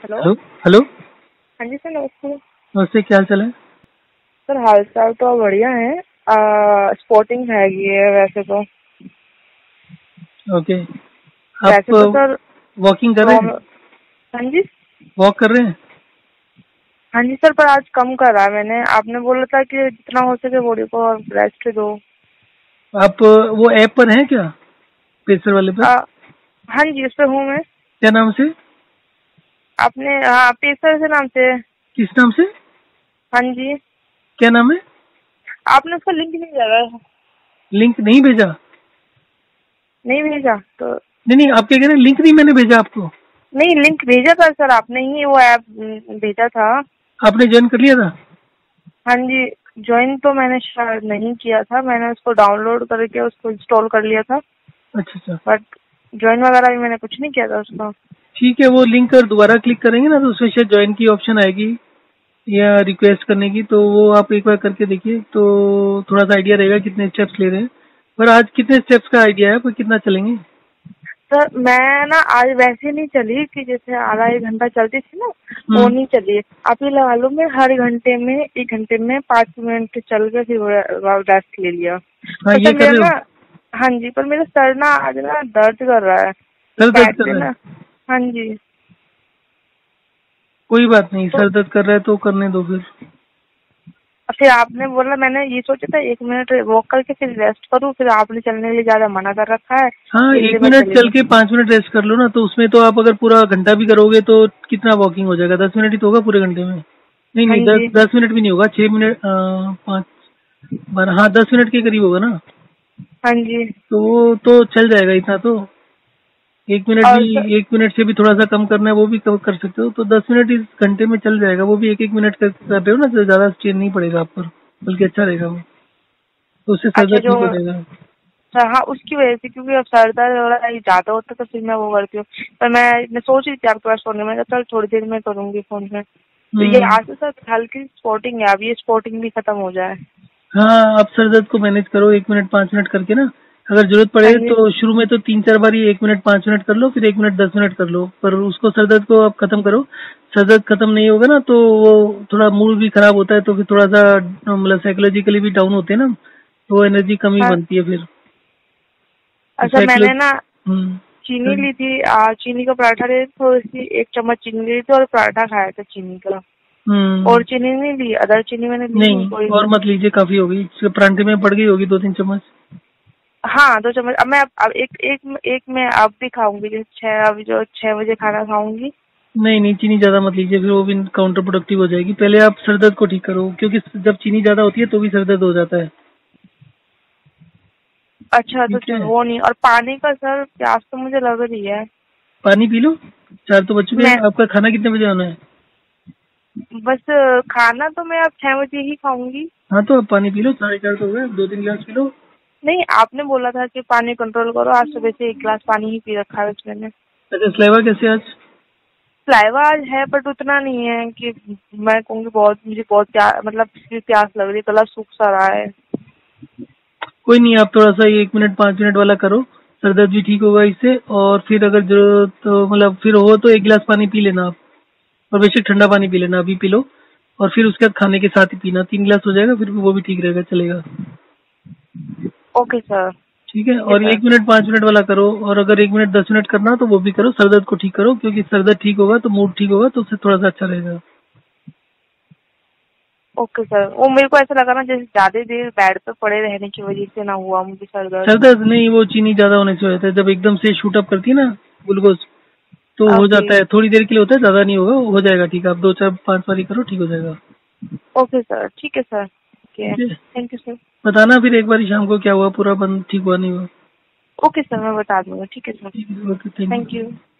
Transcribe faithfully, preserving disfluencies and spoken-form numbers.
Hello. Hello hello. हाँ जी sir, नमस्ते। नमस्ते, क्या हाल चाल है? सर हाल चाल तो बढ़िया है। स्पोर्टिंग हैगी है वैसे तो। ओके। आप वैसे तो सर वॉकिंग कर रहे हैं? नॉर्मल। हाँ जी। वॉक कर रहे हैं? हाँ जी सर, पर आज कम करा है मैंने। आपने बोला था कि जितना हो सके बॉडी को रेस्ट दो। आप वो ऐप पर हैं क्या, पेसर वाले पर? आ, हाँ जी, उस पर हूँ मैं। क्या नाम से? आपने हाँ पेसर से नाम से। किस नाम से? हाँ जी। क्या नाम है? आपने उसका लिंक नहीं लगा है। लिंक नहीं भेजा? नहीं भेजा तो? नहीं नहीं, आप क्या कह रहे हैं, लिंक नहीं मैंने भेजा आपको? नहीं, लिंक भेजा था सर, आपने ही वो ऐप भेजा था। आपने ज्वाइन कर लिया था? हाँ जी। ज्वाइन तो मैंने शायद नहीं किया था, मैंने उसको डाउनलोड करके उसको इंस्टॉल कर लिया था। अच्छा अच्छा। बट ज्वाइन वगैरह भी मैंने कुछ नहीं किया था उसका। ठीक है, वो लिंक पर दोबारा क्लिक करेंगे ना तो उसमें शायद ज्वाइन की ऑप्शन आएगी या रिक्वेस्ट करने की, तो वो आप एक बार करके देखिए तो थोड़ा सा आइडिया रहेगा कितने स्टेप्स ले रहे हैं। पर आज कितने स्टेप्स का आइडिया है, पर कितना चलेंगे? सर मैं ना आज वैसे नहीं चली कि जैसे आधा एक घंटा चलती थी ना, वो हम्म। नहीं चली। आप ये लगा लो, मैं हर घंटे में एक घंटे में पाँच मिनट चल के फिर रेस्ट ले लिया। हाँ, पर ये सर कर मेरा रहे हो? ना, हाँ जी, पर मेरा सर ना आज ना दर्द कर रहा है सर दर्द बैठ कर पे रहा ना। है? हाँ जी। कोई बात नहीं, तो सर दर्द कर रहा है तो करने दो फिर। फिर आपने बोला, मैंने ये सोचा था एक मिनट वॉक करके फिर रेस्ट करूँ, फिर आपने चलने के लिए ज्यादा मना कर रखा है, हाँ, इसलिए एक मैं मिनट चली चल गई। के पाँच मिनट रेस्ट कर लो ना, तो उसमें तो आप अगर पूरा घंटा भी करोगे तो कितना वॉकिंग हो जाएगा? दस मिनट ही तो होगा पूरे घंटे में। नहीं हाँ नहीं, दस जी। दस मिनट भी नहीं होगा, छः मिनट, पाँच बारह, हाँ दस मिनट के करीब होगा ना। हाँ जी। तो वो तो चल जाएगा इतना तो। एक मिनट भी, और सर एक मिनट से भी थोड़ा सा कम करना है वो भी कम कर सकते हो, तो दस मिनट इस घंटे में चल जाएगा। वो भी एक एक मिनट कर कर रहे हो ना, तो ज़्यादा स्ट्रेन नहीं पड़ेगा आप पर, बल्कि अच्छा रहेगा वो, तो उससे सर अच्छा दर्द जो ठीक हो जाएगा। सर, हाँ उसकी वजह से, क्योंकि अब सर दर्द हो रहा है ज्यादा होता तो फिर मैं वो करती हूँ। पर मैं मैं सोच रही थी आपके पास फोन में, मैं कहा चल थोड़ी देर में करूंगी फोन में। तो ये हम्म। आज तो सर हल्की स्पोर्टिंग है, अब ये स्पोर्टिंग भी खत्म हो जाए। हाँ, आप सर दर्द को मैनेज करो एक मिनट पाँच मिनट करके ना। अगर जरूरत हाँ पड़े जी। तो शुरू में तो तीन चार बार ही एक मिनट पाँच मिनट कर लो, फिर एक मिनट दस मिनट कर लो, पर उसको सर दर्द को आप खत्म करो। सर दर्द खत्म नहीं होगा ना तो वो थोड़ा मूड भी खराब होता है, तो फिर थोड़ा सा मतलब साइकोलॉजिकली भी डाउन होते हैं ना, तो एनर्जी कमी हाँ। बनती है फिर। तो अच्छा, मैंने साइकोलॉजी। ना हम्म। चीनी सर- ली थी, आ, चीनी का पराठा ले थोड़ी सी, एक चम्मच चीनी ली थी और पराठा खाया था चीनी का। हम्म। और चीनी नहीं ली, अदर चीनी मैंने ली नहीं नहीं, कोई। और मत लीजिए, काफी होगी, इसके परांठे में पड़ गई होगी दो तीन चम्मच। हाँ, दो चम्मच। अब मैं अब, अब एक एक एक मैं अब भी खाऊंगी, जैसे छह, अभी जो छह बजे खाना खाऊंगी। नहीं नहीं, चीनी ज्यादा मत लीजिए, फिर वो भी काउंटर प्रोडक्टिव हो जाएगी। पहले आप सर दर्द को ठीक करो, क्योंकि जब चीनी ज्यादा होती है तो भी सर दर्द हो जाता है। अच्छा, तो ठीक जो है, वो नहीं, और पानी का सर प्यास तो मुझे लग रही है। पानी पी लो। चार तो बज चुके मैं हैं, आपका खाना कितने बजे आना है? बस खाना तो मैं अब छह बजे ही खाऊंगी। हाँ, तो आप पानी पी लो, साढ़े चार तो हो गए, दो तीन गिलास पी लो। नहीं, आपने बोला था कि पानी कंट्रोल करो, आज सुबह से एक गिलास पानी ही पी रखा है बस मैंने। अच्छा, सलाइवा कैसे आज? सलाइवा आज है, बट उतना नहीं है कि मैं कहूँगी बहुत, मुझे बहुत प्यास, मतलब प्यास लग रही है, गला सूख सा रहा है। कोई नहीं, आप थोड़ा सा एक मिनट पाँच मिनट वाला करो, सर दर्द भी ठीक होगा इससे। और फिर अगर जरूरत तो मतलब फिर हो तो एक गिलास पानी पी लेना आप, और बेशक ठंडा पानी पी लेना, अभी पी लो। और फिर उसके बाद खाने के साथ ही पीना, तीन गिलास हो जाएगा, फिर वो भी ठीक रहेगा, चलेगा। Okay sir. ठीक है, ठीक है और सर। एक मिनट पाँच मिनट वाला करो, और अगर एक मिनट दस मिनट करना तो वो भी करो, सर दर्द को ठीक करो, क्योंकि सर दर्द ठीक होगा तो मूड ठीक होगा, तो उससे थोड़ा सा अच्छा रहेगा। ओके सर, वो मेरे को ऐसा लगा ना जैसे ज्यादा देर बेड पे पड़े रहने की वजह से ना हुआ मुझे सर दर्द। सर दर्द नहीं, वो चीनी ज्यादा होने से हो जाता है, जब एकदम से शूट अप करती है ना ग्लूकोज, तो हो ओके। जाता है, थोड़ी देर के लिए होता है, ज्यादा नहीं होगा, हो जाएगा ठीक। आप दो चार पांच बारी करो, ठीक हो जाएगा। ओके सर, ठीक है सर। ओके, ठीक है, थैंक यू सर। बताना फिर एक बारी शाम को क्या हुआ, पूरा बंद ठीक हुआ नहीं हुआ। ओके सर, मैं बता दूंगा, ठीक है सर। ठीक है, okay, thank thank you. You.